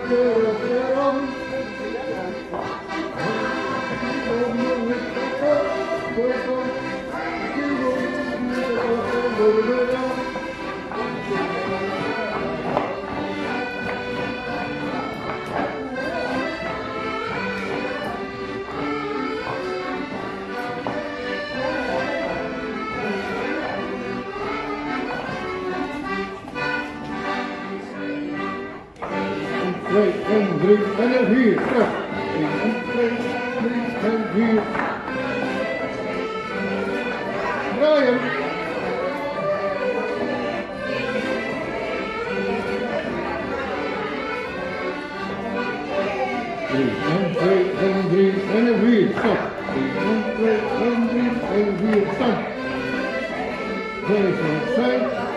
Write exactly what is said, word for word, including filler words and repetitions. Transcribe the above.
twee en drie en vier. Terug. één en twee, drie en vier. Draaien. drie en twee en drie en vier. Stop. één en twee en drie en vier. Stop. vijf en vijf.